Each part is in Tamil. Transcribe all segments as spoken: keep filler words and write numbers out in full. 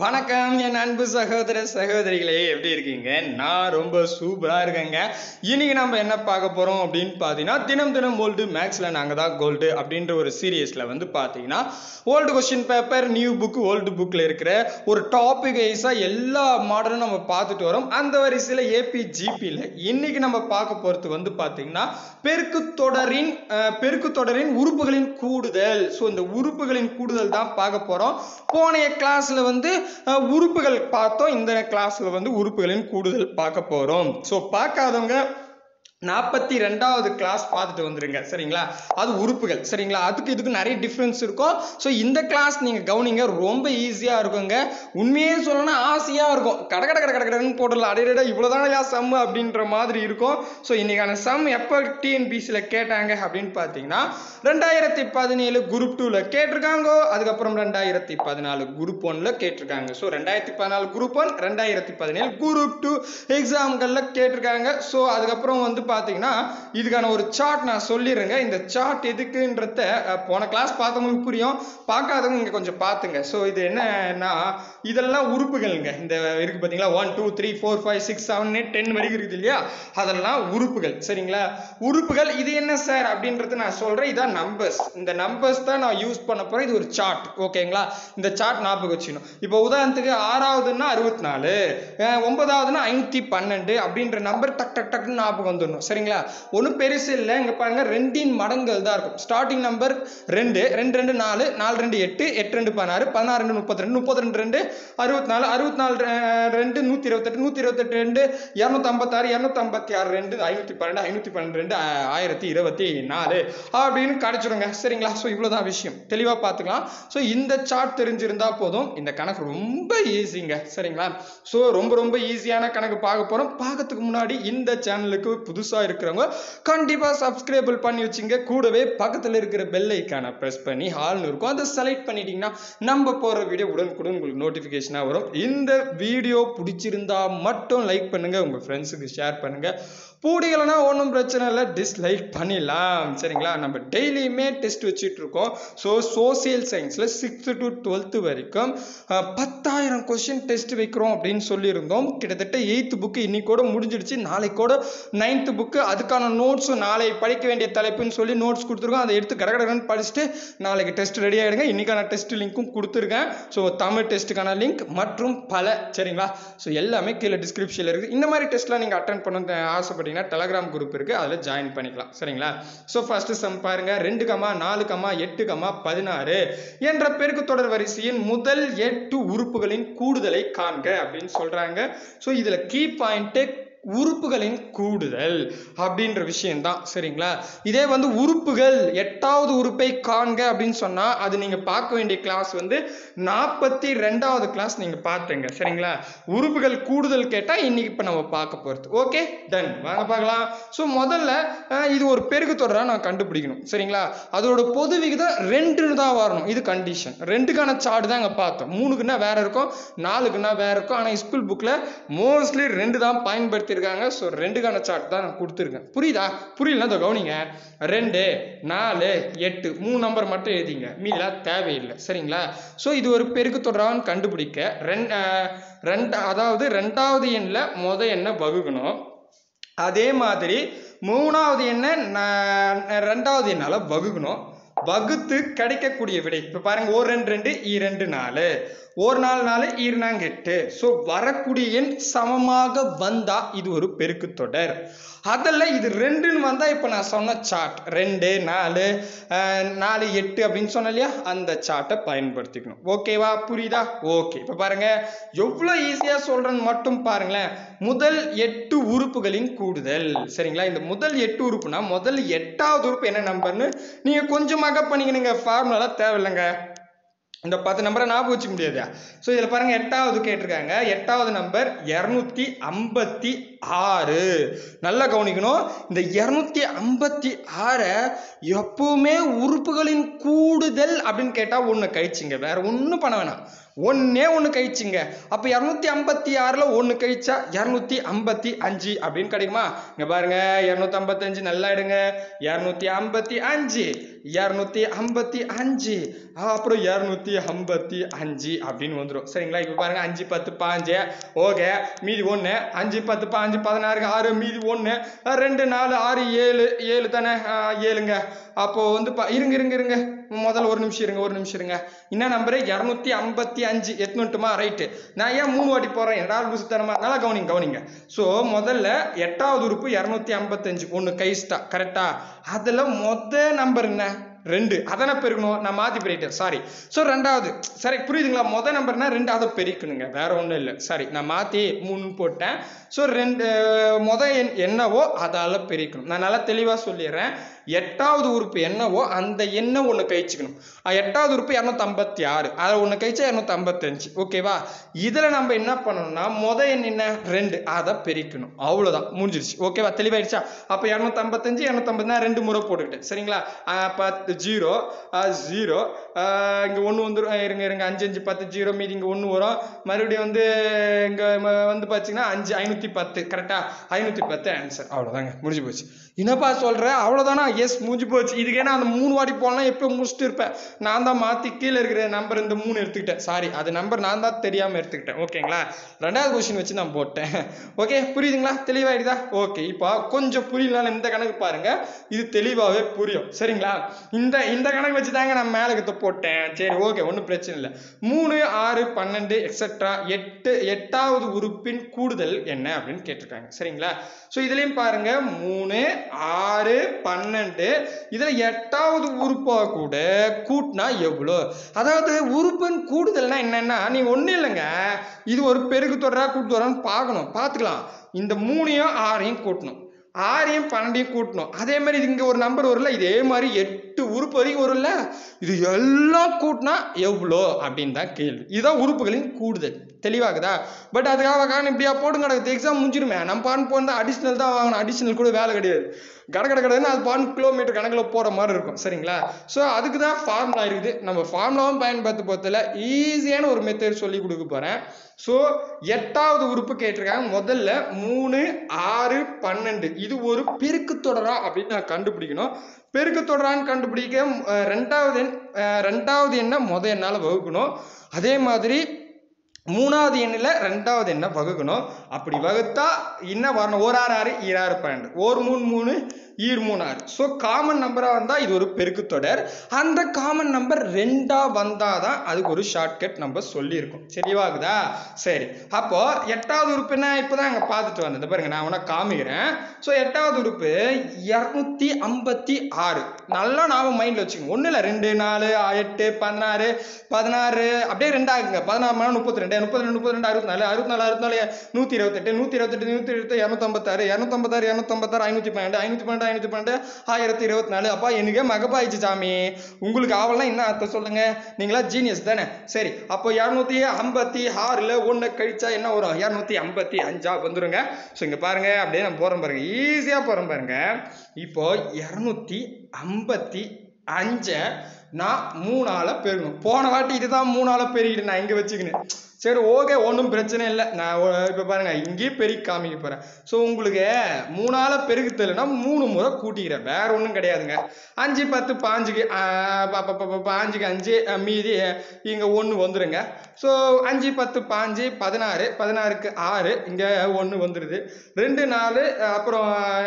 வணக்கம் என் அன்பு சகோதர சகோதரிகளே, எப்படி இருக்கீங்க? நான் ரொம்ப சூப்பரா இருக்கேங்க. இன்னைக்கு நம்ம என்ன பார்க்க போறோம் அப்படின்னு பார்த்தீங்கன்னா, தினம் தினம் ஓல்டு மேக்ஸ்ல நாங்க தான் கோல்டு அப்படின்ற ஒரு சீரியஸ்ல வந்து பார்த்தீங்கன்னா, old question paper, new book, old புக்ல இருக்கிற ஒரு டாபிக் வைஸா எல்லா மாடலும் நம்ம பார்த்துட்டு வரோம். அந்த வரிசையில ஏபி ஜிபியில் இன்னைக்கு நம்ம பார்க்க போறது வந்து பார்த்தீங்கன்னா, பெருக்கு தொடரின் பெருக்கு தொடரின் உறுப்புகளின் கூடுதல். ஸோ இந்த உறுப்புகளின் கூடுதல் தான் பார்க்க போறோம். போன கிளாஸ்ல வந்து உறுப்புகள் பார்த்தோம். இந்த கிளாஸ்ல வந்து உறுப்புகளின் கூடுதல் பார்க்க போறோம். சோ பார்க்காதவங்க நாற்பத்தி ரெண்டாவது கிளாஸ் பார்த்துட்டு வந்துருங்க, சரிங்களா? அது உறுப்புகள், சரிங்களா? அதுக்கு இதுக்கு நிறைய டிஃப்ரென்ஸ் இருக்கும். ஸோ இந்த கிளாஸ் நீங்க கவனிங்க, ரொம்ப ஈஸியா இருக்குங்க. உண்மையே சொல்லணும்னா ஆசையா இருக்கும். கட கட கட கடன்னு போடலாம். அடையடா இவ்வளவுதான் சம் அப்படின்ற மாதிரி இருக்கும். ஸோ இன்னைக்கான சம் எப்போ டிஎன்பிஎஸ்சியில் கேட்டாங்க அப்படின்னு பார்த்தீங்கன்னா, ரெண்டாயிரத்தி பதினேழு குரூப் டூல கேட்டிருக்காங்க. அதுக்கப்புறம் ரெண்டாயிரத்தி பதினாலு குரூப் ஒன்ல கேட்டிருக்காங்க. ஸோ ரெண்டாயிரத்தி பதினாலு குரூப் ஒன், ரெண்டாயிரத்தி பதினேழு குரூப் டூ எக்ஸாம்கள்ல கேட்டிருக்காங்க. ஸோ அதுக்கப்புறம் வந்து பாத்தீங்கன்னா இதுக்கான ஒரு சார்ட் நான் சொல்லிடுறேங்க. இந்த சார்ட் எதுக்குன்றத போன கிளாஸ் பார்த்தவங்களுக்கு புரியும், பார்க்காதவங்க இங்க கொஞ்சம் பாத்துங்க. ஸோ இது என்னன்னா, இதெல்லாம் உறுப்புகள்ங்க. இந்த இருக்கு பாத்தீங்களா, one two three four five six seven eight ten வரைக்கும் இருக்குது இல்லையா, அதெல்லாம் உறுப்புகள், சரிங்களா? உறுப்புகள் இது என்ன சார் அப்படின்றது நான் சொல்றேன். இதான் நம்பர்ஸ். இந்த நம்பர்ஸ் தான் நான் யூஸ் பண்ண போறேன். இது ஒரு சார்ட், ஓகேங்களா? இந்த சார்ட் ஞாபகம் வச்சுக்கணும். இப்போ உதாரணத்துக்கு ஆறாவதுன்னா அறுபத்தி நாலு, ஒன்பதாவதுன்னா ஐநூத்தி பன்னெண்டு அப்படின்ற நம்பர் டக் டக் டக்குன்னு ஞாபகம் வந்துடணும், சரிங்களா? ஒன்றும் பெருசு இல்லை. இங்க பாருங்க, ரெண்டின் மடங்கள் தான் இருக்கும். ஸ்டார்டிங் நம்பர் ரெண்டு, ரெண்டு ரெண்டு நாலு, நாலு ரெண்டு எட்டு, எட்டு ரெண்டு பதினாறு, பதினாறு ரெண்டு முப்பத்தி ரெண்டு, முப்பத்தி ரெண்டு ரெண்டு அறுபத்தி நாலு, அறுபத்தி நாலு ரெண்டு நூத்தி இருபத்தி எட்டு, நூத்தி இருபத்தி எட்டு ரெண்டு இருநூத்தி ஐம்பத்தி ஆறு, இருநூத்தி ஐம்பத்தி ஆறு ரெண்டு ஐநூத்தி பன்னெண்டு, ஐநூத்தி பன்னெண்டு ரெண்டு ஆயிரத்தி இருபத்தி நாலு அப்படின்னு கிடைச்சிடுங்க, சரிங்களா? ஸோ இவ்வளவுதான் விஷயம், தெளிவா பார்த்துக்கலாம். ஸோ இந்த சார்ட் தெரிஞ்சிருந்தா போதும். இந்த கணக்கு ரொம்ப ஈஸிங்க, சரிங்களா? ஸோ ரொம்ப ரொம்ப ஈஸியான கணக்கு பார்க்க போறோம். பார்க்கறதுக்கு முன்னாடி இந்த சேனலுக்கு புதுசா இருக்கிறவங்க கண்டிப்பா சப்ஸ்கிரைப் பண்ணி வச்சுங்க. கூடவே பக்கத்துல இருக்கிற பெல் ஐகானை பிரஸ் பண்ணி ஆல்னு இருக்கும், அதை செலக்ட் பண்ணிட்டீங்கன்னா நம்ம போற வீடியோ உடனுக்குடன் உங்களுக்கு நோட்டிபிகேஷனா வரும். இந்த வீடியோ பிடிச்சிருந்தா மட்டும் லைக் பண்ணுங்க, உங்க ஃப்ரெண்ட்ஸுக்கு ஷேர் பண்ணுங்க. பிடிக்கலன்னா ஒன்றும் பிரச்சனை இல்லை, டிஸ்லைக் பண்ணிடலாம், சரிங்களா? நம்ம டெய்லியுமே டெஸ்ட் வச்சுட்டு இருக்கோம். ஸோ சோசியல் சயின்ஸ்ல சிக்ஸ்த் டு டுவெல்த் வரைக்கும் பத்தாயிரம் கொஸ்டின் டெஸ்ட் வைக்கிறோம் அப்படின்னு சொல்லியிருந்தோம். கிட்டத்தட்ட எயித்து புக்கு இன்னைக்கு கூட முடிஞ்சிடுச்சு. நாளைக்கு கூட நைன்த் புக்கு, அதுக்கான நோட்ஸும் நாளை படிக்க வேண்டிய தலைப்புன்னு சொல்லி நோட்ஸ் கொடுத்துருக்கோம். அதை எடுத்து கடகடன்னு படிச்சுட்டு நாளைக்கு டெஸ்ட் ரெடி ஆகிடுங்க. இன்னைக்கான டெஸ்ட் லிங்க்கும் கொடுத்துருக்கேன். ஸோ தமிழ் டெஸ்ட்டுக்கான லிங்க் மற்றும் பல, சரிங்களா? ஸோ எல்லாமே கீழே டிஸ்கிரிப்ஷனில் இருக்குது. இந்த மாதிரி டெஸ்ட்லாம் நீங்கள் அட்டென்ட் பண்ண ஆசைப்பட்டீங்கன்னா டெலகிராம் குரூப் இருக்கு, அதில் ஜாயின் பண்ணிக்கலாம், சரிங்களா? ஸோ ஃபர்ஸ்ட் சம் பாருங்க. ரெண்டு கமா நாலு கமா எட்டு கமா பதினாறு என்ற பெருக்கு தொடர் வரிசையின் முதல் எட்டு உறுப்புகளின் கூடுதலை காண்க அப்படின்னு சொல்றாங்க. ஸோ இதுல கீ பாயிண்ட் உறுப்புகளின் கூடுதல் அப்படின்ற விஷயம் தான், சரிங்களா? இதே வந்து உறுப்புகள் எட்டாவது உறுப்பை காண்க அப்படின்னு சொன்னா அது நீங்க பார்க்க வேண்டிய கிளாஸ் வந்து நாற்பத்தி ரெண்டாவது கிளாஸ் நீங்க பார்த்துங்க, சரிங்களா? உறுப்புகள் கூடுதல் கேட்டா இன்னைக்கு இப்ப நம்ம பார்க்க போறது. Okay, done. வாங்க பார்க்கலாம். ஸோ முதல்ல இது ஒரு பெருக்கு தொடரா நான் கண்டுபிடிக்கணும், சரிங்களா? அதோட பொது விகிதம் ரெண்டுன்னு தான் வரணும். இது கண்டிஷன். ரெண்டுக்கான சார்ட் தான் இங்க பார்த்தோம். மூணுக்குன்னா வேற இருக்கும், நாலுக்குன்னா வேற இருக்கும். ஆனா ஸ்கூல் புக்ல மோஸ்ட்லி ரெண்டு தான் பயன்படுத்தி இருக்காங்க. சோ ரெண்டுக்கான சார்ட் தான் நான் கொடுத்துருக்கேன். புரியுதா? புரியலன்னா கவனிங்க. ரெண்டு நாலு எட்டு மூணு நம்பர் மட்டும் எழுதிங்க, மீதிலாம் தேவையில்லை, சரிங்களா? சோ இது ஒரு பெருக்கு தொடரான்னு கண்டுபிடிக்க ரெண்டு, அதாவது ரெண்டாவது எண்ணில் முத எண்ணை வகுக்கணும். அதே மாதிரி மூணாவது எண்ணை ரெண்டாவது எண்ணால வகுக்கணும். வகுத்து கிடைக்கக்கூடிய விடை இப்ப பாருங்க, ஒரு ரெண்டு ரெண்டு இரண்டு நாலு, ஒரு நாலு நாலு இருநாங்க எட்டு. ஸோ வரக்கூடிய எண் சமமாக வந்தா இது ஒரு பெருக்கு தொடர். அதில் இது ரெண்டுன்னு வந்தா இப்ப நான் சொன்ன சார்ட் ரெண்டு நாலு நாலு எட்டு அப்படின்னு சொன்ன இல்லையா, அந்த சார்ட்டை பயன்படுத்திக்கணும். ஓகேவா? புரியுதா? ஓகே. இப்ப பாருங்க எவ்வளவு ஈஸியா சொல்றேன்னு மட்டும் பாருங்களேன். முதல் எட்டு உறுப்புகளின் கூடுதல், சரிங்களா? இந்த முதல் எட்டு உறுப்புனா முதல் எட்டாவது உறுப்பு என்ன நம்பர்னு நீங்க கொஞ்சமாக பண்ணிக்கணுங்க. ஃபார்முலா தேவையில்லைங்க. இந்த பத்து நம்பரை ஞாபகம் வச்சுக்க முடியாது. ஸோ இதுல பாருங்க எட்டாவது கேட்டிருக்காங்க. எட்டாவது நம்பர் இருநூத்தி ஐம்பத்தி ஆறு. நல்லா கவனிக்கணும். இந்த இருநூத்தி ஐம்பத்தி ஆறை எப்பவுமே உறுப்புகளின் கூடுதல் அப்படின்னு கேட்டா ஒண்ணு கழிச்சுங்க, வேற ஒன்னும் பண்ண வேணாம். ஒன்னே ஒண்ணு கழிச்சுங்க. அப்ப இருநூத்தி ஐம்பத்தி ஆறுல ஒண்ணு கழிச்சா இருநூத்தி ஐம்பத்தி அஞ்சு அப்படின்னு கிடைக்குமா? இங்க பாருங்க, இருநூத்தி ஐம்பத்தி அஞ்சு நல்லா எடுங்க. இருநூத்தி ஐம்பத்தி அஞ்சு இருநூத்தி ஐம்பத்தி அஞ்சு அப்புறம் இருநூத்தி ஐம்பத்தி அஞ்சு அப்படின்னு வந்துடும் சரிங்களா. இப்போ பாருங்க அஞ்சு பத்து பாஞ்சு ஓகே மீதி ஒன்று அஞ்சு பத்து பாஞ்சு பதினாறு ஆறு மீதி ஒன்று ரெண்டு நாலு ஆறு ஏழு ஏழு தானே ஏழுங்க. அப்போ வந்து இருங்க இருங்க இருங்க முதல்ல ஒரு நிமிஷம் இருங்க ஒரு நிமிஷம் இருங்க என்ன நம்பரு இருநூத்தி ஐம்பத்தி அஞ்சு எட்நூட்டுமா ரைட்டு. நான் ஏன் மூணு வாட்டி போறேன் ரெண்டாவது புசுத்தரமா நல்லா கவனிங்க கவனிங்க. ஸோ முதல்ல எட்டாவது உறுப்பு இருநூத்தி ஐம்பத்தஞ்சு ஒன்று கைஸ்டா கரெக்டா. அதுல மொத நம்பர் என்ன ரெண்டு அதனை பெருக்கணும் நான் மாத்தி பெருக்கிட்டேன் சாரி. ஸோ ரெண்டாவது சரி புரியுதுங்களா. மொதல் நம்பர்னா ரெண்டாவது பெருக்கணுங்க வேற ஒன்றும் இல்லை சாரி நான் மாத்தி மூணு போட்டேன். ஸோ ரெண்டு மொத எண் என்னவோ அதால பெருக்கணும். நான் நல்லா தெளிவா சொல்லிடுறேன். எட்டாவது உறுப்பு என்னவோ அந்த எண்ணை ஒன்று கழிச்சுக்கணும். எட்டாவது உறுப்பு இரநூத்தி ஐம்பத்தி ஆறு அதை ஒன்று கழிச்சா இரநூத்தி ஐம்பத்தஞ்சு ஓகேவா. இதுல நம்ம என்ன பண்ணணும்னா மொத எண் என்ன ரெண்டு அதை பெருக்கணும் அவ்வளவுதான் முடிஞ்சிருச்சு ஓகேவா தெளிவாயிடுச்சா. அப்ப இருநூத்தி ஐம்பத்தஞ்சு இருநூத்தி ஐம்பதுனா ரெண்டு முறை போட்டுக்கிட்டேன் சரிங்களா. பத்து ஜீரோ ஜீரோ இங்க ஒன்று வந்துடும் இருங்க இருங்க அஞ்சு அஞ்சு பத்து ஜீரோ மீதி இங்க ஒன்று வரும் மறுபடியும் வந்து இங்க வந்து பாத்தீங்கன்னா அஞ்சு ஐநூத்தி பத்து கரெக்டா ஐநூத்தி பத்து ஆன்சர் அவ்வளவுதாங்க முடிஞ்சு போச்சு. என்னப்பா சொல்ற அவ்வளவுதானா எஸ் முடிஞ்சு போச்சு. இதுக்கே நான் அந்த மூணு வாட்டி போனா எப்ப முடிச்சுட்டு இருப்பேன். நான் தான் மாத்தி கீழே இருக்கிற நம்பர் இந்த மூணு எடுத்துக்கிட்டேன் சாரி அது நம்பர் நான் தான் தெரியாம எடுத்துக்கிட்டேன் ஓகேங்களா. ரெண்டாவது கொஸ்டின் வச்சு நான் போட்டேன் ஓகே புரியுதுங்களா தெளிவாயிடுதா. ஓகே இப்போ கொஞ்சம் புரியலாம் இந்த கணக்கு பாருங்க இது தெளிவாவே புரியும் சரிங்களா. இந்த இந்த கணக்கு வச்சு தாங்க நான் மேல கத்த போட்டேன் சரி ஓகே ஒன்றும் பிரச்சனை இல்லை. மூணு ஆறு பன்னெண்டு எக்ஸெட்ரா எட்டு எட்டாவது உறுப்பின் கூடுதல் என்ன அப்படின்னு கேட்டிருக்காங்க சரிங்களா. ஸோ இதுலயும் பாருங்க மூணு ஆறு பன்னெண்டு இதுல எட்டாவது உறுப்பா கூட கூட்டினா எவ்வளோ. அதாவது உறுப்பின் கூடுதல்னா என்னன்னா நீ ஒண்ணு இல்லைங்க இது ஒரு பெருக்கு தொடரா கூட்டு தொடரான்னு பார்க்கணும் பார்த்துக்கலாம். இந்த மூணையும் ஆறையும் கூட்டணும் ஆறையும் பன்னெண்டையும் கூட்டணும். அதே மாதிரி இங்க ஒரு நம்பர் வரும்ல இதே மாதிரி எட்டு உறுப்பு வரைக்கும் வரும்ல இது எல்லாம் கூட்டினா எவ்வளோ அப்படின்னு தான் கேள்வி. இதுதான் உறுப்புகளின் கூடுதல் தெளிவாகுதா. பட் அதுக்காக காரணம் இப்படியா போட்டு கிடக்குது எக்ஸாம் முடிஞ்சிருமே நம்ம பான் போனா அடிஷனல் தான் வாங்கணும் அடிஷனல் கூட வேலை கிடையாது கட கட கடைன்னு அது பான் கிலோமீட்டர் கணக்கில் போற மாதிரி இருக்கும் சரிங்களா. ஸோ அதுக்கு தான் ஃபார்முலா இருக்குது நம்ம ஃபார்முலாவும் பயன்படுத்த போறதுல ஈஸியான ஒரு மெத்தட் சொல்லி கொடுக்க போறேன். ஸோ எட்டாவது உறுப்பு கேட்டிருக்காங்க முதல்ல மூணு ஆறு பன்னெண்டு இது ஒரு பெருக்கு தொடரா அப்படின்னு நான் கண்டுபிடிக்கணும். பெருக்கு தொடரான்னு கண்டுபிடிக்க ரெண்டாவது எண் ரெண்டாவது எண்ணை முத எண்ணால வகுக்கணும். அதே மாதிரி மூணாவது எண்ணில் ரெண்டாவது எண்ணை வகுக்கணும். அப்படி வகுத்தா என்ன வரணும் ஒரு ஆறு ஆறு ஈராறு பன்னெண்டு ஒரு மூணு மூணு ஈர் மூணு ஆறு. ஸோ காமன் நம்பரா வந்தா இது ஒரு பெருக்கு தொடர். அந்த காமன் நம்பர் ரெண்டா வந்தாதான் அதுக்கு ஒரு ஷார்ட்கட் நம்ம சொல்லியிருக்கோம் சரிவாகுதா. சரி அப்போ எட்டாவது உறுப்பு என்ன இப்பதான் அங்க பார்த்துட்டு வந்தது பாருங்க நான் உனக்கு காமிக்கிறேன். ஸோ எட்டாவது உறுப்பு இருநூத்தி ஐம்பத்தி ஆறு நல்லா நாம மைண்ட்ல வச்சுக்கோங்க. ஒண்ணு இல்ல ரெண்டு நாலு எட்டு பதினாறு பதினாறு அப்படியே ரெண்டாகுங்க பதினாறு முப்பத்தி ரெண்டு முப்பத்தி ரெண்டு முப்பத்தி ரெண்டு அறுபத்தி நாலு அறுபத்தி நாலு அறுபத்தி நாலு நூத்தி இருபத்தி எட்டு நூத்தி இருபத்தி எட்டு நூத்தி இருபத்தி இருநூத்தி ஐம்பத்தாறு இருநூத்தி ஐம்பத்தாறு இருநூத்தி ஐம்பத்தாறு ஐநூத்தி பன்னெண்டு ஐநூத்தி பன்னெண்டு ஐநூத்தி பன்னெண்டு ஆயிரத்தி இருபத்தி நாலு அப்பா எனக்கு மகப்பாயிச்சு சாமி. உங்களுக்கு ஆவலாம் என்ன அர்த்தம் சொல்லுங்க நீங்களா ஜீனியஸ் தானே. சரி அப்போ இருநூத்தி ஐம்பத்தி ஆறுல ஒண்ணு கழிச்சா என்ன வரும் இருநூத்தி ஐம்பத்தி அஞ்சா வந்துருங்க. ஸோ இங்க பாருங்க அப்படியே நான் போறேன் பாருங்க ஈஸியா போறேன் பாருங்க. இப்போ இருநூத்தி ஐம்பத்தி அஞ்ச நான் மூணால பெருகணும். போன வாட்டி இதுதான் மூணால பெருகிட்டு நான் இங்க வச்சுக்கினேன் சரி ஓகே ஒன்றும் பிரச்சனை இல்லை. நான் இப்போ பாருங்க இங்கேயே பெருக்கி காமிக்க போறேன். ஸோ உங்களுக்கு மூணால பெருக்கு தெரியலன்னா மூணு முறை கூட்டிக்கிறேன் வேற ஒன்றும் கிடையாதுங்க. அஞ்சு பத்து பாஞ்சுக்கு பாஞ்சுக்கு அஞ்சு மீதி இங்க ஒன்று வந்துருங்க. ஸோ அஞ்சு பத்து பாஞ்சு பதினாறு பதினாறுக்கு ஆறு இங்க ஒன்று வந்துடுது ரெண்டு நாலு அப்புறம்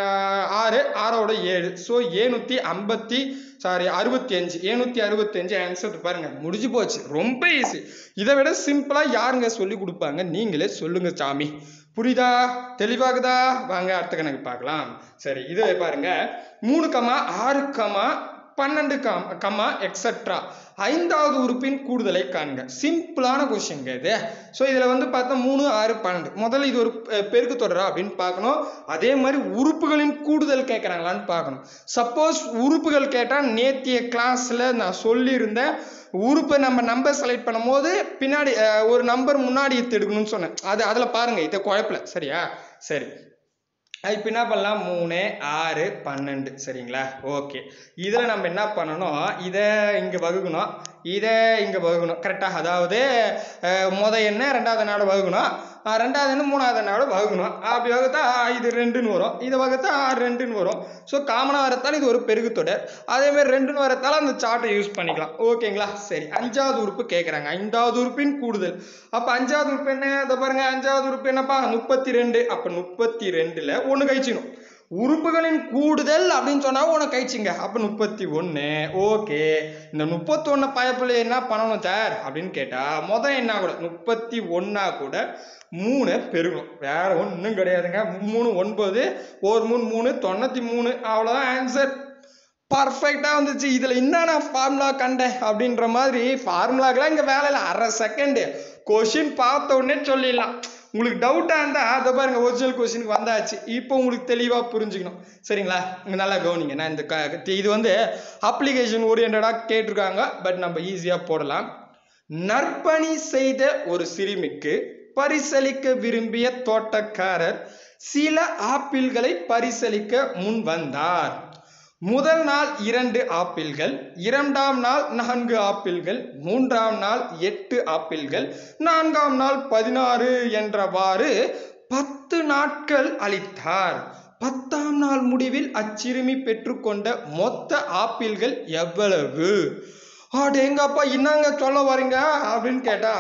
ஆறு ஆறோட ஏழு. ஸோ ஏழுநூத்தி ஐம்பத்தி சாரி அறுபத்தி அஞ்சு ஏழுநூத்தி அறுபத்தி அஞ்சு ஆன்சர் பாருங்க முடிஞ்சு போச்சு ரொம்ப ஈஸி. இதை விட சிம்பிளா யாருங்க சொல்லி கொடுப்பாங்க நீங்களே சொல்லுங்க சாமி. புரியுதா தெளிவாகுதா. வாங்க அடுத்த கணக்கு பார்க்கலாம். சரி இது பாருங்க மூணு கமா ஆறு கமா பன்னெண்டு கமா எக்ஸெட்ரா ஐந்தாவது உறுப்பின் கூடுதலை காண்க. சிம்பிளான கொஸ்டின் இது. ஸோ இதுல வந்து பார்த்தா மூணு ஆறு பன்னெண்டு முதல்ல இது ஒரு பெருக்கு தொடரா அப்படின்னு பார்க்கணும். அதே மாதிரி உறுப்புகளின் கூடுதல் கேட்கறாங்களான்னு பார்க்கணும். சப்போஸ் உறுப்புகள் கேட்டா நேத்திய கிளாஸ்ல நான் சொல்லியிருந்தேன் உறுப்பை நம்ம நம்பர் செலக்ட் பண்ணும் போது பின்னாடி ஒரு நம்பர் முன்னாடி எடுக்கணும்னு சொன்னேன். அது அதுல பாருங்க இதை குழப்பல சரியா. சரி இப்போ என்ன பண்ணலாம் மூணு ஆறு பன்னெண்டு சரிங்களா. ஓகே இதில் நம்ம என்ன பண்ணணும் இதை இங்கே வகுக்கணும் இதை இங்கே வகுக்கணும் கரெக்டாக. அதாவது முத என்ன ரெண்டாவது நாள் வகுக்கணும், ரெண்டாவது என்ன மூணாவது நாள் வகுக்கணும். அப்படி வகுத்தா இது ரெண்டுன்னு வரும், இதை வகுத்தா ரெண்டுன்னு வரும். ஸோ காமனாக வரத்தால் இது ஒரு பெருக்குத்தொடர். அதேமாதிரி ரெண்டுன்னு வரத்தால் அந்த சார்ட்டை யூஸ் பண்ணிக்கலாம். ஓகேங்களா? சரி, அஞ்சாவது உறுப்பு கேட்குறாங்க. ஐந்தாவது உறுப்பின் கூடுதல். அப்போ அஞ்சாவது உறுப்பு என்ன? அதை பாருங்க, அஞ்சாவது உறுப்பு என்னப்பா? முப்பத்தி ரெண்டு. அப்போ முப்பத்தி ரெண்டுல ஒன்று கழிச்சிக்கணும். உறுப்புகளின் கூடுதல் அப்படின்னு சொன்னா உனக்கு கழிச்சிங்க. அப்ப முப்பத்தி ஒண்ணு. ஓகே, இந்த முப்பத்தி ஒண்ணு பயப்புல என்ன பண்ணணும் சார் அப்படின்னு கேட்டா, மொதல் என்ன கூட முப்பத்தி ஒன்னா கூட மூணு பெருகும், வேற ஒன்றும் கிடையாதுங்க. மூணு ஒன்பது, ஒரு மூணு மூணு தொண்ணூத்தி மூணு, அவ்வளவுதான் ஆன்சர். பர்ஃபெக்டா வந்துச்சு. இதுல என்னன்னா ஃபார்முலா கண்டேன் அப்படின்ற மாதிரி ஃபார்முலாக்கெல்லாம் இங்க வேலையில அரை செகண்ட் கொஸ்டின் பார்த்த உடனே சொல்லிடலாம். உங்களுக்கு டவுட்டா இருந்தா அதை பாருங்க, ஒரிஜினல் கொஸ்டினுக்கு வந்தாச்சு. இப்போ உங்களுக்கு தெளிவா புரிஞ்சுக்கணும். சரிங்களா? இங்க நல்லா கவனிங்க. நான் இந்த இது வந்து அப்ளிகேஷன் ஓரியன்டா கேட்டிருக்காங்க, பட் நம்ம ஈஸியா போடலாம். நற்பணி செய்த ஒரு சிறுமிக்கு பரிசளிக்க விரும்பிய தோட்டக்காரர் சில ஆப்பிள்களை பரிசளிக்க முன் வந்தார். முதல் நாள் இரண்டு ஆப்பிள்கள், இரண்டாம் நாள் நான்கு ஆப்பிள்கள், மூன்றாம் நாள் எட்டு ஆப்பிள்கள், நான்காம் நாள் பதினாறு என்றவாறு பத்து நாட்கள் அளித்தார். பத்தாம் நாள் முடிவில் அச்சிறுமி பெற்றுக்கொண்ட மொத்த ஆப்பிள்கள் எவ்வளவு? அடேங்கப்பா, என்னங்க சொல்ல வரீங்க அப்படின்னு கேட்டா,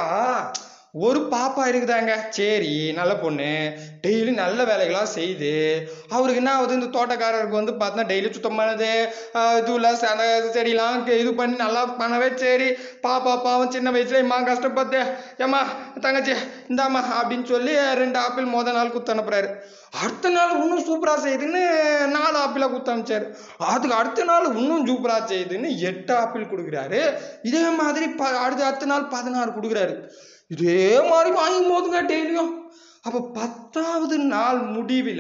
ஒரு பாப்பா இருக்குதாங்க. சரி, நல்ல பொண்ணு, டெய்லி நல்ல வேலைகளாக செய்து அவருக்கு என்ன ஆகுது, இந்த தோட்டக்காரருக்கு வந்து பார்த்தா டெய்லி சுத்தம் பண்ணது, இதுலாம் அந்த செடியெல்லாம் இது பண்ணி நல்லா பண்ணவே. சரி, பாப்பா பாவம் சின்ன வயசுல இம்மா கஷ்டப்பட்டு, ஏம்மா தங்கச்சி இந்தாம்மா அப்படின்னு சொல்லி ரெண்டு ஆப்பிள் மொதல் நாள் குத்து அனுப்புறாரு. அடுத்த நாள் இன்னும் சூப்பரா செய்யுதுன்னு நாலு ஆப்பிளா குத்து அனுப்பிச்சாரு. அதுக்கு அடுத்த நாள் இன்னும் சூப்பரா செய்யுதுன்னு எட்டு ஆப்பிள் கொடுக்குறாரு. இதே மாதிரி அடுத்த அடுத்த நாள் பதினாறு கொடுக்குறாரு. இதே மாதிரி வாங்கும் போதுங்க டெய்லியும். அப்ப பத்தாவது நாள் முடிவில்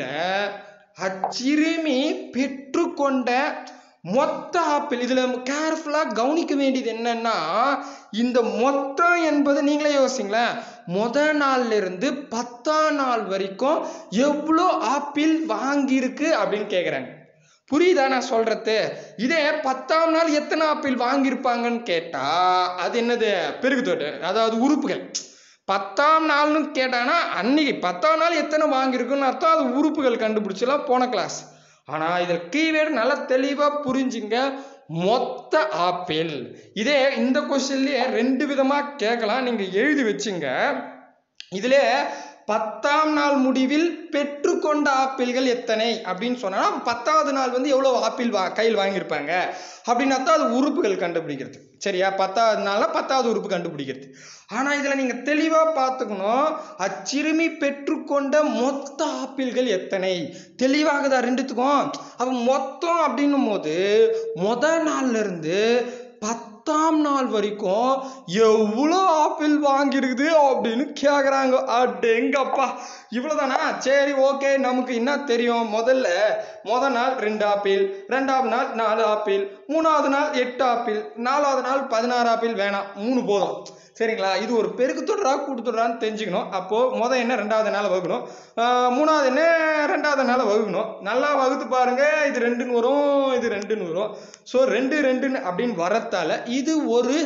அச்சிறுமி பெற்றுக்கொண்ட மொத்த ஆப்பிள், இதுல கேர்ஃபுல்லா கவனிக்க வேண்டியது என்னன்னா, இந்த மொத்தம் என்பது நீங்களே யோசிங்களேன், முதல் நாள்ல இருந்து பத்தாம் நாள் வரைக்கும் எவ்வளோ ஆப்பிள் வாங்கியிருக்கு அப்படின்னு கேக்குறாங்க. புரியுதா நான் சொல்றது? இதே பத்தாம் நாள் எத்தனை ஆப்பிள் வாங்கியிருப்பாங்கன்னு கேட்டா, அது என்னது? பெருக்குத்தொடர், அதாவது உறுப்புகள். பத்தாம் நாள்னு கேட்டானா அன்னைக்கு பத்தாம் நாள் எத்தனை வாங்கியிருக்குன்னு அர்த்தம். அது உறுப்புகள் கண்டுபிடிச்சலாம் போன கிளாஸ். ஆனா இதில் கீவேர்டு நல்லா தெளிவா புரிஞ்சுங்க, மொத்த ஆப்பிள். இதே இந்த கொஸ்டின்லயே ரெண்டு விதமா கேட்கலாம், நீங்க எழுதி வச்சுங்க. இதுல பத்தாம் நாள் முடிவில் பெற்றுக்கொண்ட ஆப்பிள்கள் எத்தனை அப்படின்னு சொன்னா, பத்தாவது நாள் வந்து எவ்வளவு ஆப்பிள் வா கையில் வாங்கியிருப்பாங்க அப்படின்னு அர்த்தம். அது உறுப்புகள் கண்டுபிடிக்கிறது. சரியா? பத்தாவது நாள்ல பத்தாவது உறுப்பு கண்டுபிடிக்கிறது. ஆனா இதுல நீங்க தெளிவா பார்த்துக்கணும், அச்சிறுமி பெற்றுக்கொண்ட மொத்த ஆப்பிள்கள் எத்தனை தெளிவாகுதா ரெண்டுத்துக்கும்? அப்ப மொத்தம் அப்படின்னும் போது முதல் நாள்ல இருந்து பத்தாம் நாள் வரைக்கும் எவ்வளோ ஆப்பிள் வாங்கிருக்குது அப்படின்னு கேக்குறாங்க. அடேங்கப்பா, இவ்வளவுதானா? சரி, ஓகே, நமக்கு என்ன தெரியும்? முதல்ல முதல் நாள் ரெண்டு ஆப்பிள், ரெண்டாவது நாள் நாலு ஆப்பிள், மூணாவது நாள் எட்டு ஆப்பிள், நாலாவது நாள் பதினாறு ஆப்பிள். வேணாம், மூணு போதும். சரிங்களா? இது ஒரு பெருக்கு தொடரா கூட்டு தொடரான்னு தெரிஞ்சுக்கணும். அப்போ முதல் என்ன ரெண்டாவது நாள் வகுக்கணும், மூணாவது என்ன ரெண்டாவது நாள் வகுக்கணும். நல்லா வகுத்து பாருங்க, இது ரெண்டுன்னு வரும், இது ரெண்டுன்னு வரும். ஸோ ரெண்டு ரெண்டுன்னு அப்படின்னு வரத்தால இது ஒரு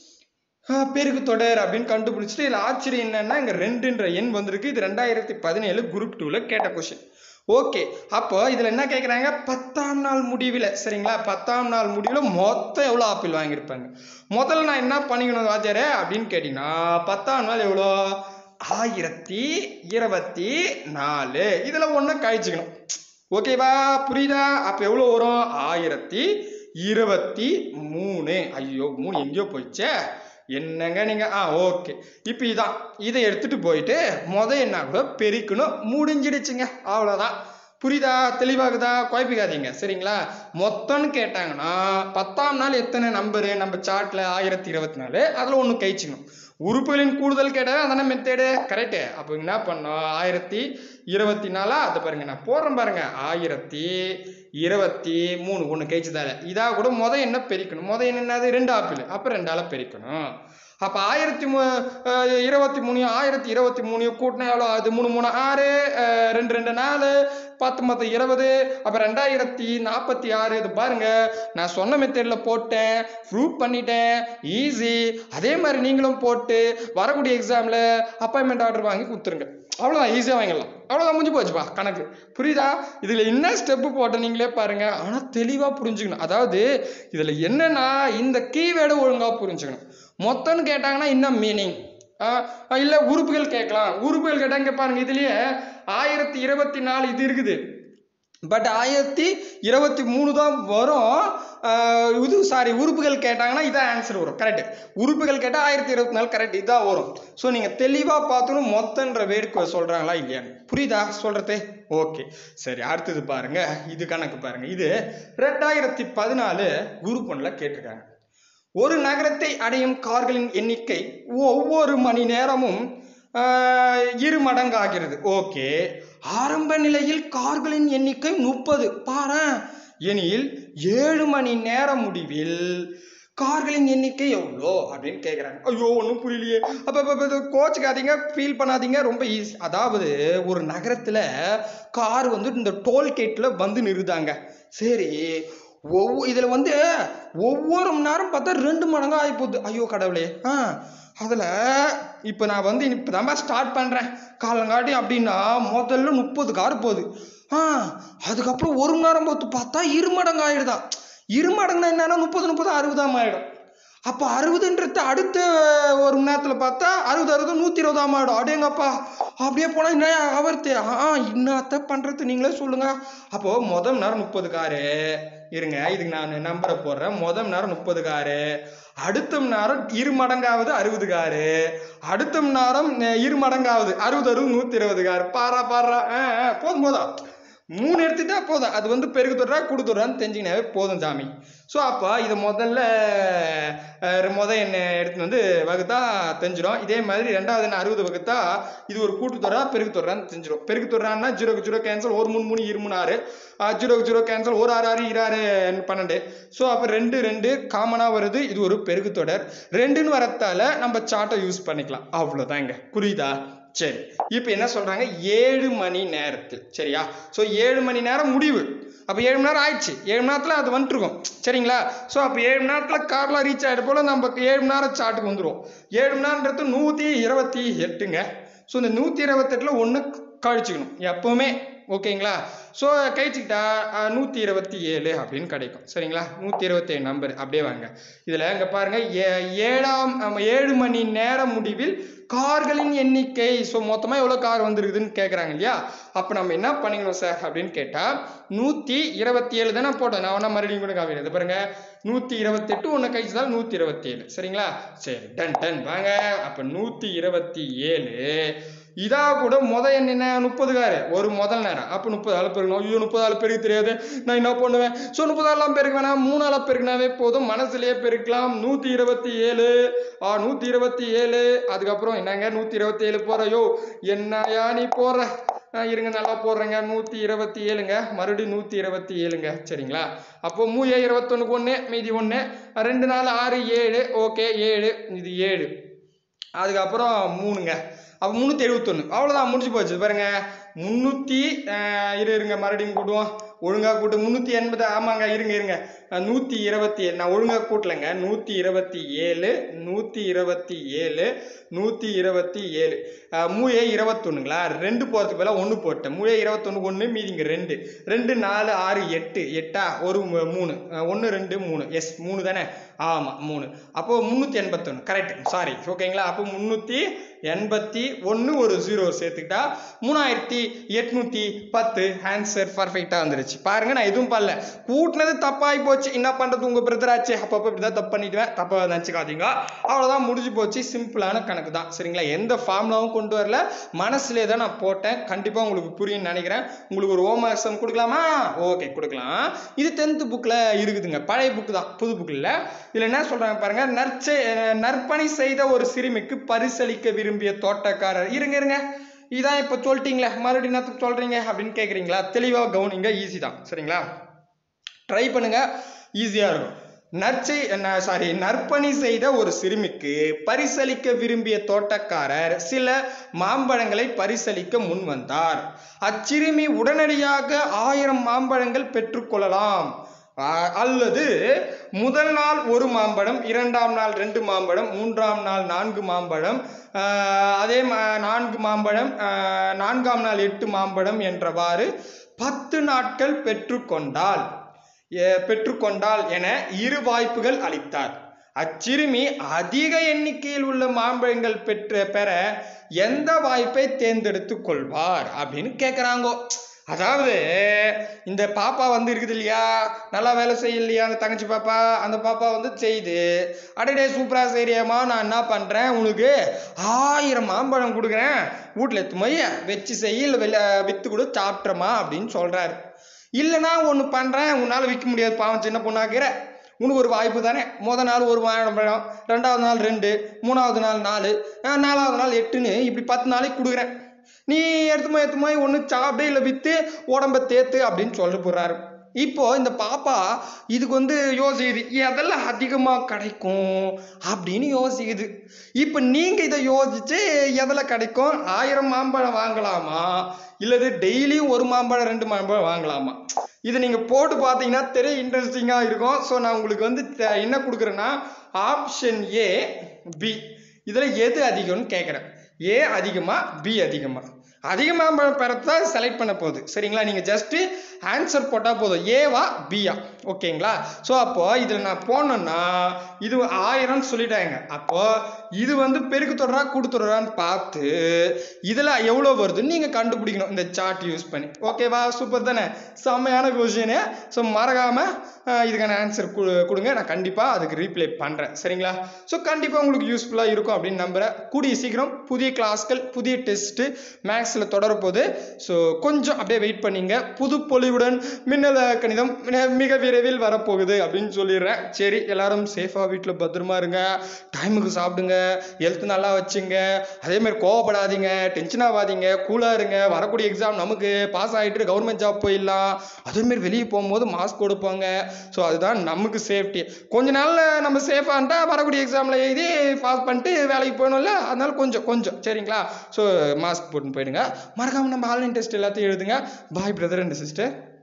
பெருக்கு தொடர் அப்படின்னு கண்டுபிடிச்சிட்டு, இதுல ஆச்சரியம் என்னன்னா இங்க ரெண்டுன்ற எண் வந்திருக்கு. இது ரெண்டாயிரத்தி பதினேழு குரூப் டூல கேட்ட கொஸ்டின். ஓகே, அப்போ இதுல என்ன கேட்குறாங்க? பத்தாம் நாள் முடிவில். சரிங்களா? பத்தாம் நாள் முடிவில் மொத்தம் எவ்வளோ ஆப்பிள் வாங்கியிருப்பாங்க. முதல்ல நான் என்ன பண்ணிக்கணும் வாத்தியாரே அப்படின்னு கேட்டீங்கன்னா, பத்தாம் நாள் எவ்வளோ? ஆயிரத்தி இருபத்தி நாலு. இதுல ஒண்ணு கழிச்சுக்கணும். ஓகேவா? புரியுதா? அப்ப எவ்வளவு வரும்? ஆயிரத்தி இருபத்தி மூணு. ஐயோ, மூணு எங்கேயோ போயிடுச்சே, என்னங்க நீங்க? ஆ ஓகே, இப்போ இதான், இதை எடுத்துட்டு போயிட்டு முத என்ன கூட பெருக்கணும். முடிஞ்சிடுச்சுங்க, அவ்வளவுதான். புரியுதா? தெளிவாகுதா? குழப்பிக்காதீங்க. சரிங்களா? மொத்தம்னு கேட்டாங்கன்னா பத்தாம் நாள் எத்தனை நம்பரு நம்ம சார்ட்ல? ஆயிரத்தி இருபத்தி நாலு. அதுல ஒண்ணு கழிச்சுக்கணும். உறுப்புகளின் கூடுதல் கேட்டா அதான மெத்தேடு. கரெக்ட்? அப்போ என்ன பண்ணோம்? ஆயிரத்தி இருபத்தி நாலா? அதை பாருங்க, நான் போடுறேன் பாருங்க, ஆயிரத்தி இருபத்தி மூணு. ஒண்ணு கழிச்சுதால இதா கூட முத என்ன பெருக்கணும். முத என்னது? ரெண்டு ஆப்பிள். அப்ப ரெண்டால பெருக்கணும். அப்போ ஆயிரத்தி மூ இருபத்தி மூணு ஆயிரத்தி இருபத்தி மூணு கூட்டினா எவ்வளோ அது மூணு மூணு ஆறு ரெண்டு ரெண்டு நாலு பத்து மொத்தம் இருபது அப்போ ரெண்டாயிரத்தி நாற்பத்தி ஆறு இது பாருங்க நான் சொன்ன மெத்தடில் போட்டேன் ப்ரூவ் பண்ணிட்டேன் ஈஸி. அதே மாதிரி நீங்களும் போட்டு வரக்கூடிய எக்ஸாமில் அப்பாயின்மெண்ட் ஆர்டர் வாங்கி கொடுத்துருங்க. அவ்வளோதான், ஈஸியாக வாங்கிடலாம். அவ்வளோதான், முடிஞ்சு போச்சுப்பா கணக்கு. புரியுதா? இதில் என்ன ஸ்டெப்பு போட்ட நீங்களே பாருங்க. ஆனால் தெளிவாக புரிஞ்சுக்கணும். அதாவது இதில் என்னன்னா இந்த கீவேர்டு ஒழுங்காக புரிஞ்சுக்கணும். மொத்தம்னு கேட்டாங்கன்னா இன்னும் மீனிங் இல்லை உறுப்புகள் கேட்கலாம். உறுப்புகள் கேட்டாங்க பாருங்க. இதுலயே ஆயிரத்தி இருபத்தி நாலு இது இருக்குது, பட் ஆயிரத்தி இருபத்தி மூணு தான் வரும். இது சாரி உறுப்புகள் கேட்டாங்கன்னா இதான் ஆன்சர் வரும். கரெக்ட். உறுப்புகள் கேட்டால் ஆயிரத்தி இருபத்தி நாலு கரெக்ட் இதான் வரும். ஸோ நீங்கள் தெளிவாக பார்த்துணும் மொத்தன்ற வேர்க்கு சொல்கிறாங்களா இல்லையான்னு. புரியுதா சொல்கிறது? ஓகே சரி. அடுத்தது பாருங்க, இது கணக்கு பாருங்க. இது ரெண்டாயிரத்தி பதினாலு குரூப் ஒன்றில் கேட்டிருக்காங்க. ஒரு நகரத்தை அடையும் கார்களின் எண்ணிக்கை ஒவ்வொரு மணி நேரமும் இரு மடங்காகிறது. ஓகே, ஆரம்ப நிலையில் கார்களின் எண்ணிக்கை முப்பது பாரு எனில் ஏழு மணி நேரம் முடிவில் கார்களின் எண்ணிக்கை எவ்வளோ அப்படின்னு கேட்குறாங்க. ஐயோ ஒன்றும் புரியலையே. அப்போ கோச்சுக்காதீங்க, ஃபீல் பண்ணாதீங்க, ரொம்ப ஈஸி. அதாவது ஒரு நகரத்தில் கார் வந்து இந்த டோல்கேட்டில் வந்து நிறுதாங்க. சரி, ஒவ்வொரு இதில் வந்து ஒவ்வொரு மணி நேரம் பார்த்தா ரெண்டு மடங்கு ஆகி போகுது. ஐயோ கடவுளே. ஆ அதில் இப்போ நான் வந்து இப்போ தான் ஸ்டார்ட் பண்ணுறேன் காலங்காட்டி அப்படின்னா முதல்ல முப்பது கார் போகுது. ஆ அதுக்கப்புறம் ஒரு மணி நேரம் போத்து பார்த்தா இரு மடங்கு ஆயிடுதான். இரு மடங்குனா என்னன்னா முப்பது முப்பது அறுபதாம் ஆயிடும். அப்போ அறுபதுன்றது அடுத்த ஒரு மணி நேரத்தில் பார்த்தா அறுபது அறுபது நூற்றி இருபதாம் ஆயிடும். அப்படியேங்கப்பா அப்படியே போனால் என்ன அவர்த்து ஆ இன்னத்த பண்ணுறது நீங்களே சொல்லுங்க. அப்போது முதல் நேரம் முப்பது காரு இருங்க, இதுக்கு நான் நம்பரை போடுறேன். முதல் நேரம் முப்பது காரு, அடுத்த நேரம் இரு மடங்காவது அறுபது காரு, அடுத்த நேரம் இரு மடங்காவது அறுபது அறுபது நூற்றி இருபது காரு. பாரா பாரா போதும் போதா மூணு எடுத்துட்டா போதும். அது வந்து பெருக்கு தொடுறா கூடு தொடுறான்னு தெரிஞ்சுக்கினாவே போதும் சாமி. ஸோ அப்போ இதை முதல்ல முத என்ன எடுத்துன்னு வந்து வகுத்தா தெரிஞ்சிடும். இதே மாதிரி ரெண்டாவது என்ன அறுபது வகுத்தா இது ஒரு கூட்டு தொடுறா பெருக்கு தொடுறான்னு தெரிஞ்சிடும். பெருக்கு தொடுறான்னா ஜீரோக்கு ஜீரோ கேன்சல், ஒரு மூணு மூணு இரு மூணு ஆறு, ஜீரோக்கு ஜீரோ கேன்சல், ஒரு ஆறு ஆறு இரு ஆறு பன்னெண்டு. ஸோ அப்போ ரெண்டு ரெண்டு காமனாக வருது. இது ஒரு பெருக்கு தொடர். ரெண்டுன்னு வரத்தால நம்ம சார்ட்டை யூஸ் பண்ணிக்கலாம். அவ்வளோதாங்க. புரியுதா? சரி, இப்போ என்ன சொல்றாங்க, ஏழு மணி நேரத்தில். சரியா? ஸோ ஏழு மணி நேரம் முடிவு. அப்போ ஏழு மணி நேரம் ஆயிடுச்சு. ஏழு மணி நேரத்தில் அது வந்துருக்கும். சரிங்களா? ஸோ அப்போ ஏழு மணி நேரத்தில் கார்லாம் ரீச் ஆகிட்டு போல நம்ம ஏழு மணி நேரம் சாட்டுக்கு வந்துடும். ஏழு மணி நேரம்ன்றது நூற்றி இருபத்தி எட்டுங்க. ஸோ இந்த நூற்றி இருபத்தெட்டில் ஒன்று கழிச்சுக்கணும் எப்பவுமே. ஓகேங்களா? ஸோ கழிச்சுக்கிட்டா நூற்றி இருபத்தி ஏழு அப்படின்னு கிடைக்கும். சரிங்களா? நூற்றி இருபத்தி ஏழு நம்பர் அப்படியே வாங்க. இதில் இங்கே பாருங்க, ஏ ஏழாம் ஏழு மணி நேரம் முடிவில் கார்களின் எண்ணிக்கை. ஸோ மொத்தமாக எவ்வளோ கார் வந்துருக்குதுன்னு கேட்குறாங்க இல்லையா? அப்போ நம்ம என்ன பண்ணிக்கணும் சார் அப்படின்னு கேட்டால் நூற்றி இருபத்தி ஏழு தானே போட்டோம். நான் ஒன்றா மறுபடியும் கூட காமிக்கிறது பாருங்க. நூற்றி இருபத்தெட்டு ஒன்று கழிச்சுதான் நூற்றி இருபத்தி ஏழு. சரிங்களா? சரி, டன் டன் வாங்க. அப்போ நூற்றி இருபத்தி ஏழு இதா கூட முத என்ன முப்பது காரு ஒரு முதல் நேரம். அப்போ முப்பது ஆள் பெருக்கணும். ஐயோ முப்பது ஆள் பெருக்க தெரியாது, நான் என்ன பண்ணுவேன்? ஸோ முப்பது ஆள்லாம் பெருக்க வேணாம், மூணு ஆளை பெருக்கினாவே போதும், மனசுலயே பெருக்கலாம். நூற்றி இருபத்தி ஏழு ஆ நூற்றி இருபத்தி ஏழு அதுக்கப்புறம் என்னங்க நூற்றி இருபத்தி ஏழு போறையோ என்னையா நீ போடுற இருங்க, நல்லா போடுறேங்க. நூற்றி இருபத்தி ஏழுங்க, மறுபடியும் நூற்றி இருபத்தி ஏழுங்க. சரிங்களா? அப்போ மூய இருபத்தொன்னுக்கு ஒன்று மீதி ஒன்று, ரெண்டு நாலு ஆறு ஏழு. ஓகே, ஏழு இது ஏழு, அதுக்கப்புறம் மூணுங்க. அப்போ முந்நூற்றி எழுபத்தொன்று. அவ்வளோதான், முடிஞ்சு போச்சு பாருங்க. முந்நூற்றி இரு இருங்க மறுபடியும் கூட்டுவோம். ஒழுங்காக கூட்டு முந்நூற்றி எண்பது. ஆமாங்க, இருங்க இருங்க நூற்றி இருபத்தி ஏழு நான் ஒழுங்காக கூட்டலைங்க. நூற்றி இருபத்தி ஏழு நூற்றி இருபத்தி ஏழு நூற்றி இருபத்தி ஏழு மூயே இருபத்தொன்னுங்களா? ரெண்டு போகிறதுக்கு மேலே ஒன்று போட்டேன். மூயே இருபத்தொன்று ஒன்று மீதிங்க ரெண்டு. ரெண்டு நாலு ஆறு எட்டு எட்டா ஒரு மூணு ஒன்று ரெண்டு மூணு. எஸ் மூணு தானே? ஆமாம் மூணு. அப்போது முந்நூற்றி எண்பத்தொன்று கரெக்ட். சாரி. ஓகேங்களா? அப்போ முந்நூற்றி எண்பத்தி ஒன்று ஒரு ஜீரோ சேர்த்துக்கிட்டா மூணாயிரத்தி எட்நூற்றி பத்து ஆன்சர் பர்ஃபெக்டாக வந்துருச்சு. பாருங்க, நான் எதுவும் பண்ணல, கூட்டினது தப்பாகி போச்சு. என்ன பண்ணுறது, உங்கள் பிரதர் ஆச்சு. அப்பப்போ இப்படி தான் தப்பு பண்ணிடுவேன், தப்பாக நினச்சிக்காதீங்க. அவ்வளோதான், முடிஞ்சு போச்சு. சிம்பிளான கணக்கு தான். சரிங்களா? எந்த ஃபார்முலாவும் கொண்டு வரல, மனசுலேயே தான் நான் போட்டேன். கண்டிப்பாக உங்களுக்கு புரியும்னு நினைக்கிறேன். உங்களுக்கு ஒரு ஹோம் எக்ஸாம் கொடுக்கலாமா? ஓகே கொடுக்கலாம். இது டென்த்து புக்கில் இருக்குதுங்க, பழைய புக்கு தான், புது புக்கு இல்லை. இதில் என்ன சொல்கிறாங்க பாருங்க, நற்செ நற்பணி செய்த ஒரு சிறுமிக்கு பரிசளிக்க விரும்பிய தோட்டக்காரர். இருங்க இருங்க இதான் இப்போ சொல்லிட்டீங்களே, மறுபடியும் என்ன சொல்கிறீங்க அப்படின்னு கேட்குறீங்களா? தெளிவாக கவனிங்க, ஈஸி தான். சரிங்களா? ட்ரை பண்ணுங்க, ஈஸியாக இருக்கும். நற்செய் சாரி நற்பணி செய்த ஒரு சிறுமிக்கு பரிசளிக்க விரும்பிய தோட்டக்காரர் சில மாம்பழங்களை பரிசளிக்க முன் வந்தார். அச்சிறுமி உடனடியாக ஆயிரம் மாம்பழங்கள் பெற்றுக்கொள்ளலாம், அல்லது முதல் நாள் ஒரு மாம்பழம், இரண்டாம் நாள் ரெண்டு மாம்பழம், மூன்றாம் நாள் நான்கு மாம்பழம், அதே நான்கு மாம்பழம், நான்காம் நாள் எட்டு மாம்பழம் என்றவாறு பத்து நாட்கள் பெற்றுக்கொண்டால் பெற்றுக்கொண்டால் என இரு வாய்ப்புகள் அளித்தார். அச்சிறுமி அதிக எண்ணிக்கையில் உள்ள மாம்பழங்கள் பெற்று பெற எந்த வாய்ப்பை தேர்ந்தெடுத்துக் கொள்வார் அப்படின்னு கேட்குறாங்கோ. அதாவது இந்த பாப்பா வந்து இருக்குது இல்லையா, நல்லா வேலை செய்யலையா அந்த தங்கச்சி பாப்பா, அந்த பாப்பா வந்து செய்யுது, அடடே சூப்பரா செய்யறியாமா, நான் என்ன பண்றேன் உனக்கு ஆயிரம் மாம்பழம் கொடுக்குறேன், வீட்டுல எத்து போய் வச்சு செய்ய, இல்லை வித்து கூட சாப்பிட்றமா அப்படின்னு சொல்றாரு. இல்லைனா ஒன்று பண்ணுறேன், உன்னால் விற்க முடியாது பாவம் சின்ன பொண்ணாக்கிற, உனக்கு ஒரு வாய்ப்பு தானே, முதல் நாள் ஒரு மாம்பழம், ரெண்டாவது நாள் ரெண்டு, மூணாவது நாள் நாலு, நாலாவது நாள் எட்டுன்னு இப்படி பத்து நாளைக்கு கொடுக்குறேன், நீ எடுத்துமோ எடுத்துமோ ஒன்று சாப்பிடு இல்லை விற்று உடம்ப தேத்து அப்படின்னு சொல்லிட்டு போடுறாரு. இப்போ இந்த பாப்பா இதுக்கு வந்து யோசிக்குது, எதெல்லாம் அதிகமா கிடைக்கும் அப்படின்னு யோசிக்குது. இப்ப நீங்க இதை யோசிச்சு எதில் கிடைக்கும், ஆயிரம் மாம்பழம் வாங்கலாமா இல்லது டெய்லியும் ஒரு மாம்பழம் ரெண்டு மாம்பழம் வாங்கலாமா, இதை நீங்க போட்டு பார்த்தீங்கன்னா தெரிய இன்ட்ரெஸ்டிங்கா இருக்கும். ஸோ நான் உங்களுக்கு வந்து என்ன கொடுக்குறேன்னா ஆப்ஷன் ஏ பி, இதுல எது அதிகம்னு கேட்குறேன். ஏ அதிகமா பி அதிகமா, அதிக மாம்பழம் பெறத்தான் செலக்ட் பண்ண போகுது. சரிங்களா, நீங்க ஜஸ்ட் ஆன்சர் போட்டா போதும், ஏவா பியா. ஓகேங்களா, ஸோ அப்போ இதுல நான் போனேன்னா இது ஆயிரம் சொல்லிட்டாங்க, அப்போ இது வந்து பெருக்கு தொடரா கூட்டு தொடரான்னு பார்த்து இதுல எவ்வளவு வருதுன்னு நீங்க கண்டுபிடிக்கணும் இந்த சார்ட் யூஸ் பண்ணி. ஓகேவா, சூப்பர் தானே, செம்மையான கொஸ்டின். ஸோ மறக்காம இதுக்கான ஆன்சர் கொடுங்க, நான் கண்டிப்பா அதுக்கு ரீப்ளை பண்றேன். சரிங்களா, ஸோ கண்டிப்பா உங்களுக்கு யூஸ்ஃபுல்லா இருக்கும் அப்படின்னு நம்புறேன். கூடிய சீக்கிரம் புதிய கிளாஸ்கள் புதிய டெஸ்ட் மேக்ஸ்ல தொடர போகுது. ஸோ கொஞ்சம் அப்படியே வெயிட் பண்ணீங்க, புது பொலிவுடன் மின்னல் கணிதம் மிக விரைவில் வரப்போகுது அப்படின்னு சொல்லிடுறேன். சரி, எல்லாரும் சேஃபா வீட்டில் பத்திரமா இருங்க, டைமுக்கு சாப்பிடுங்க, ஹெல்த் நல்லா வச்சுங்க, அதே மாதிரி கோவப்படாதீங்க, டென்ஷன் ஆகாதீங்க, கூலா இருங்க. வரக்கூடிய எக்ஸாம் நமக்கு பாஸ் ஆகிட்டு கவர்மெண்ட் ஜாப் போயிடலாம், அதே மாதிரி வெளியே போகும்போது மாஸ்க் கொடுப்பாங்க. ஸோ அதுதான் நமக்கு சேஃப்டி. கொஞ்ச நாள்ல நம்ம சேஃபா இருந்தா வரக்கூடிய எக்ஸாம்ல எழுதி பாஸ் பண்ணிட்டு வேலைக்கு போகணும்ல, அதனால கொஞ்சம் கொஞ்சம் சரிங்களா. ஸோ மாஸ்க் போட்டுன்னு போயிடுங்க, மறக்காம நம்ம ஆன்லைன் டெஸ்ட் எல்லாத்தையும் எழுதுங்க. Bye brother and sister.